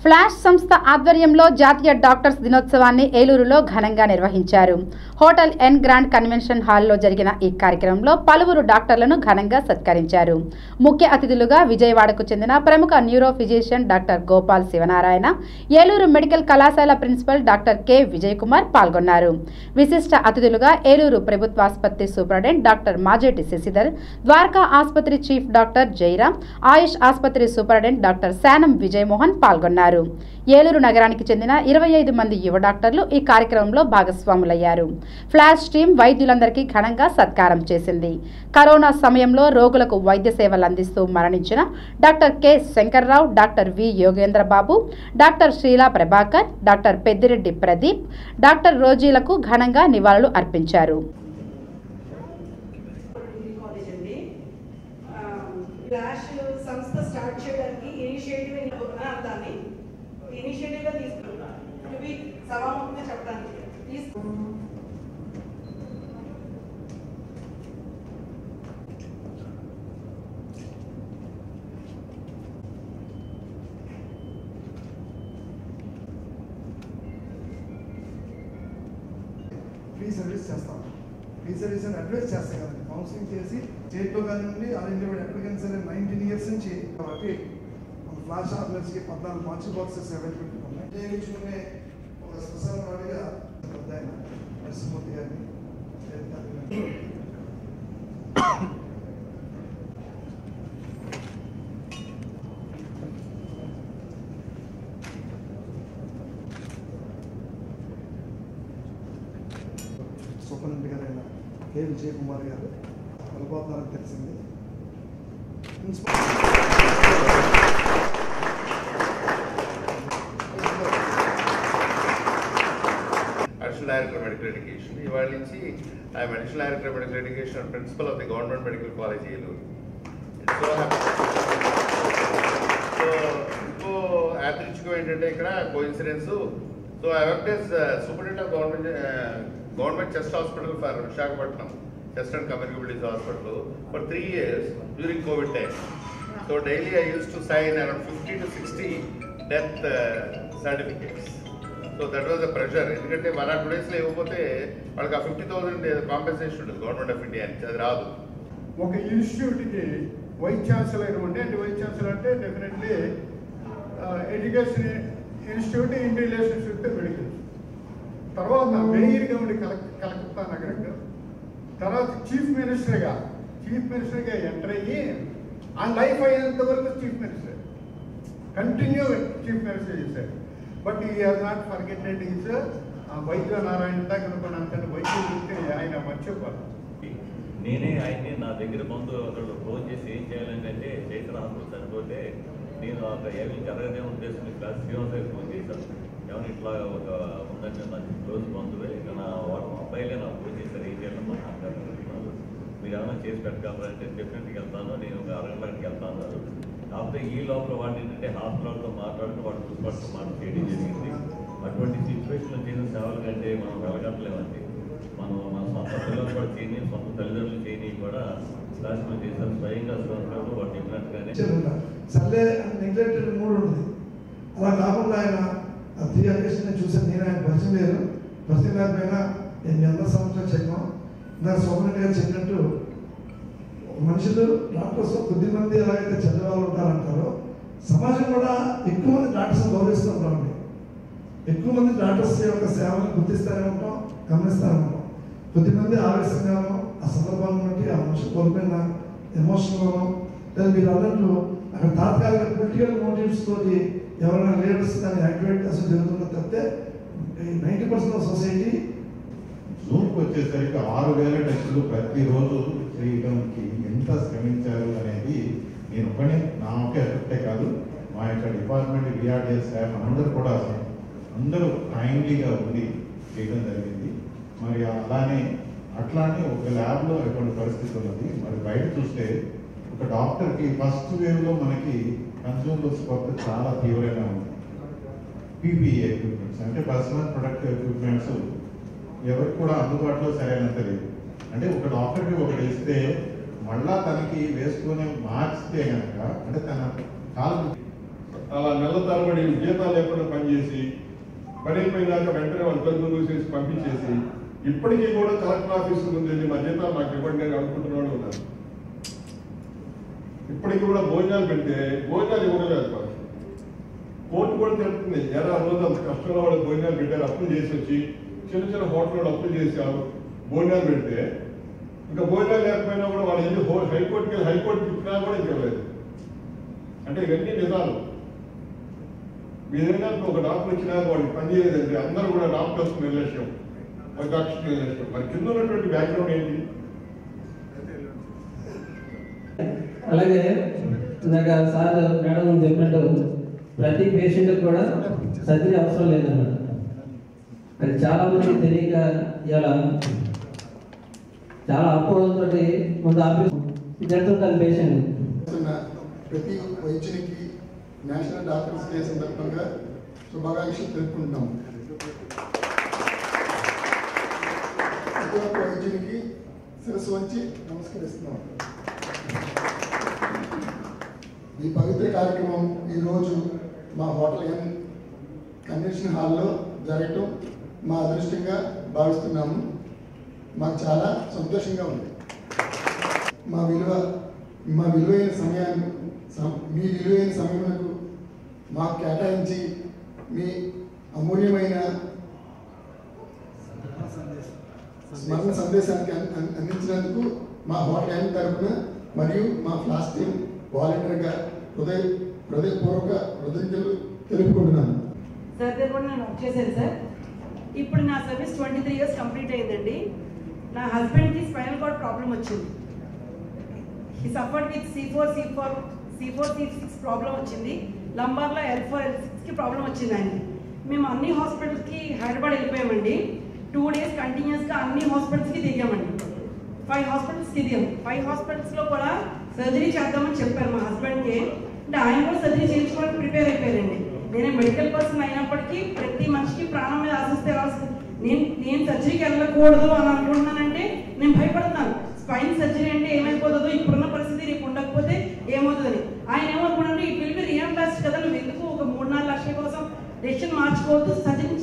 Flash సంస్థ ఆధ్వర్యంలో జాతీయ డాక్టర్స్ దినోత్సవాన్ని ఏలూరులో ఘనంగా నిర్వహించారు. హోటల్ ఎన్ గ్రాండ్ కన్వెన్షన్ హాల్లో జరిగిన ఈ కార్యక్రమంలో పలువురు డాక్టర్లను ఘనంగా సత్కరించారు. ముఖ్య అతిథులుగా విజయవాడకు చెందిన ప్రముఖ neuro physician doctor Gopal Sivanarayana, Eluru medical కళాశాల principal doctor K Vijay Kumar పాల్గొన్నారు. విశిష్ట అతిథులుగా ఏలూరు ప్రభుత్వ ఆసుపత్రి సూపరింటెండెంట్ డాక్టర్ మాజేటి శశిధర్, ద్వారకా ఆసుపత్రి చీఫ్ డాక్టర్ జయరాం, ఆయుష్ ఆసుపత్రి సూపరింటెండెంట్ డాక్టర్ శానం విజయమోహన్ పాల్గొన్నారు. ఏలూరు నగరానికి చెందిన 25 మంది యువ డాక్టర్లు ఈ కార్యక్రమంలో భాగస్వాములయ్యారు. ఫ్లాష్ టీమ్ వైద్యులందరికీ ఘనంగా సత్కారం చేసింది. కరోనా సమయంలో రోగులకు వైద్య సేవలు అందిస్తూ మరణించిన doctor K Shankarrao, doctor V Yogendrababu, doctor Sreela Prabhakar, doctor Peddireddy Pradeep, doctor రోజీలకు ఘనంగా నివాళులు అర్పించారు. ఫ్రీ సర్వీస్ చేస్తాం. ఫ్రీ సర్వీస్ అని అడ్వైస్ చేస్తాం కదండి. కౌన్సిలింగ్ చేసి స్టేట్లో కానివ్వండి, ఆల్ ఇండియా ఎక్కడికైనా సరే 19 years నుంచి కాబట్టి ఫ్లాష్ ఆంబులెన్స్కి 14 మార్చి బాక్సెస్ అవైలబిలిటీ ఉన్నాయి. ఉపయోగించుకునే ఒక శ్మశాన వాడిగా నరసింహమూర్తి గారిని సూపరింటెండెంట్ గారైన కె విజయ్ కుమార్ గారు వెళ్ళిపోతున్నారని తెలిసింది. Additional director medical education. ఇవాళ నుంచి I'm additional director medical education and principal of the government medical college Eluru. So ఇంకో యాదృచ్ఛికం ఏంటంటే ఇక్కడ coincidence. So I worked as superintendent of government chest hospital for Visakhapatnam, chest and communicabilities hospital for 3 years during COVID time. So daily I used to sign around 50 to 60 death certificates. So that was a pressure. ఎందుకంటే 1 days లో ఇవ్వకపోతే వాళ్ళకి 50,000 compensation ఉంటుంది government of India నుంచి, అది రాదు. ఒక ఇన్స్టిట్యూట్కి వైస్ ఛాన్సలర్ ఉంటే, అంటే వైస్ ఛాన్సలర్ అంటే definitely education institute in relationship తో మెడికల్. తర్వాత మెయిన్గా ఉండి కలకత్తా నగరంలో, తర్వాత చీఫ్ మినిస్టర్గా ఎంటర్ అయ్యి ఆ లైఫ్ అయినంత వరకు chief minister continue chief minister చేశారు. But he has not forgotten is వైద్య నారాయణ దగ్గర అనుకున్నాను. వైద్యులు గురించి ఆయన మర్చిపోరు. నేనే ఆయన్ని నా దగ్గర బంధు ఒకళ్ళు ఫోన్ చేసి ఏం చేయాలంటే చైతన్య హాస్పిటల్ చనిపోతే నేను అక్కడ ఏమి జరగదే ఉద్దేశం క్లాస్ శ్రీనివాస ఫోన్ చేశాను. ఏమైనా ఇట్లా ఒక ఉందంటే నాకు క్లోజ్ బంధువే, ఇక నా అబ్బాయిలే నాకు ఫోన్ చేశారు, ఏం చేయాలమ్మా మాట్లాడుతున్నాను, మీరు ఏమైనా చేసి పెట్టగలరంటే డెఫినెట్గా వెళ్తాను, నేను ఒక అరగంటకి వెళ్తాను. కాకపోతే ఈ లోపల వాడిని ఏంటంటే హాస్పిటల్తో మాట్లాడుతూ వాడు చూసుకుంటూ మాట చేయడం జరిగింది. అటువంటి సిచ్యువేషన్లో చేసిన సేవల కంటే మనం వెళ్ళగట్లేమండి. మన సొంత పిల్లలు కూడా చేయని, సొంత తల్లిదండ్రులు చేయని కూడా క్లాసులో చేశారు. స్వయంగా చూసినప్పుడు వాడు చెప్పినట్టుగానే సర్లే నెగ్లెక్టెడ్ మూడు ఉంది. అలా కాకుండా ఆయన 3 years చూసాను. నేను ఆయన పరిచయం లేదు, పరిచయం లేకపోయినా నేను ఎంత సంవత్సరాలు చెప్పాం. ఇందాక సోమరెడ్డి గారు చెప్పినట్టు మనుషులు డాక్టర్స్ కొద్దిమంది ఎలాగైతే చదివాళ్ళు ఉంటారంటారో, సమాజం కూడా ఎక్కువ మంది డాక్టర్స్ గౌరవిస్తూ ఉంటామండి. ఎక్కువ మంది డాక్టర్స్ యొక్క సేవలను గుర్తిస్తూనే ఉంటాం, గమనిస్తూనే ఉంటాం. కొద్దిమంది ఆవేశంగానో, ఆ సందర్భాన్ని బట్టి ఆ మనుషులు కోల్పోయిన ఎమోషన్గానో, లేదా మీరు అన్నట్లు అక్కడ తాత్కాలిక పొలిటికల్ మోటివ్స్ తోటి ఎవరైనా లీడర్స్ దాన్ని యాక్టివేట్ అసలు జరుగుతుందో తప్పితే 90% ఆఫ్ సొసైటీ జూన్కి వచ్చేసరికి 6,000 టెస్టులు ప్రతిరోజు చేయడానికి ఎంత శ్రమించారు అనేది నేను ఒకనే నా ఒక్క ఎఫెక్టే కాదు, మా యొక్క డిపార్ట్మెంట్ విఆర్డిఎస్ స్టాఫ్ అందరూ కైండ్లీగా ఉండి చేయడం జరిగింది. మరి అట్లానే ఒక ల్యాబ్లో ఎటువంటి పరిస్థితి ఉన్నది. మరి బయట చూస్తే ఒక డాక్టర్కి ఫస్ట్ వేవ్లో మనకి కన్స్యూమర్స్ కొరత చాలా తీవ్రంగా ఉంది. పీపీఈ ఎక్విప్మెంట్స్ అంటే పర్సనల్ ప్రొడక్టివ్ ఎక్విప్మెంట్స్ ఎవరికి కూడా అందుబాటులో సరైనంత లేదు. అంటే ఒక డాక్టర్కి ఒకటి ఇస్తే మళ్ళా తనకి వేసుకునే మార్చితే కనుక అంటే తన కాలు అలా నెల తరబడి జీతాలు లేకుండా పనిచేసి పని అయిపోయినాక వెంటనే వాళ్ళు తలుపులు మూసేసి పంపించేసి ఇప్పటికీ కూడా కలెక్టర్ ఆఫీస్ ముందు వెళ్ళి మా జీతాలు నాకు ఇవ్వండి అని అనుకుంటున్న వాళ్ళు ఉన్నారు. ఇప్పటికీ కూడా భోజనాలు పెడితే భోజనాలు ఇవ్వలేదు మాకు. కోర్టు కూడా తెలుపుతుంది, ఎలా రోజు అంత కష్టంలో వాళ్ళు భోజనాలు పెట్టారు, అప్పులు చేసి వచ్చి చిన్న చిన్న హోటల్లో అప్పులు చేశారు, భోజనాలు పెడితే ఇంకా భోజనాలు లేకపోయినా కూడా వాళ్ళు వెళ్ళి హైకోర్టుకి వెళ్ళి హైకోర్టు తిప్పినా కూడా ఇవ్వలేదు. అంటే ఇవన్నీ నిజాలు. ఏదైనా ఒక డాక్టర్ వచ్చినా వాడికి పని చేయలేదంటే అందరూ కూడా డాక్టర్స్ నిర్లక్ష్యం, డాక్టర్స్ నిర్లక్ష్యం. మరి కింద ఉన్నటువంటి బ్యాక్గ్రౌండ్ ఏంటి? అలాగే ఇందాక సార్ మేడం చెప్పినట్టు ప్రతి పేషెంట్ కూడా సర్జరీ అవసరం లేదన్నమాట. అది చాలా మంది తెలియక ఇలా చాలా అపోహలతో ముందు ఆఫీస్ జరుగుతుంటారు పేషెంట్. ప్రతి వైద్యునికి నేషనల్ డాక్టర్స్ డే సందర్భంగా శుభాకాంక్షలు తెలుపుకుంటున్నాం. ప్రతి ఒక్క వైద్యునికి శిరస్సు వంచి నమస్కరిస్తున్నాం. ఈ పవిత్ర కార్యక్రమం ఈరోజు మా హోటల్ ఎన్ కన్వెన్షన్ హాల్లో జరగటం మా అదృష్టంగా భావిస్తున్నాము. మాకు చాలా సంతోషంగా ఉంది. మీ విలువైన సమయములకు మాకు కేటాయించి మీ అమూల్యమైన స్మరణ సందేశానికి అందించినందుకు మా హోటల్ ఎన్ తరఫున మరియు మా ఫ్లాష్ టీమ్ వాలంటీర్గా హృదయపూర్వక కృతజ్ఞతలు తెలుపుకుంటున్నాను. సార్ దగ్గర కూడా నేను వర్క్ చేశాను సార్. ఇప్పుడు నా సర్వీస్ 23 years కంప్లీట్ అయిందండి. నా హస్బెండ్కి స్పైనల్ కార్డ్ ప్రాబ్లం వచ్చింది. He suffered with C4C6 problem వచ్చింది. లంబార్లో L4 L6కి ప్రాబ్లం వచ్చింది ఆయనకి. మేము అన్ని హాస్పిటల్స్కి హైదరాబాద్ వెళ్ళిపోయామండి. 2 days కంటిన్యూస్గా అన్ని హాస్పిటల్స్కి దిగామండి. 5 హాస్పిటల్స్కి దిగాం. 5 హాస్పిటల్స్లో కూడా సర్జరీ చేద్దామని చెప్పారు మా హస్బెండ్కి. అంటే ఆయన కూడా సర్జరీ చేయించుకోవడానికి ప్రిపేర్ అయిపోయారండి. నేను మెడికల్ పర్సన్ అయినప్పటికీ ప్రతి మనిషికి ప్రాణం మీద ఆశిస్తే నేను సర్జరీకి వెళ్ళకూడదు అని అనుకుంటున్నానంటే నేను భయపడుతున్నాను. స్పైన్ సర్జరీ అంటే ఏమైపోతుందో, ఇప్పుడున్న పరిస్థితి రేపు ఉండకపోతే ఏమవుతుందని. ఆయన ఏమనుకున్నానంటే ఇట్ విల్ బి రియంబర్స్డ్ కదా, నువ్వు ఎందుకు ఒక 3-4 లక్షల కోసం డెసిషన్ మార్చుకోవద్దు, సర్జరీ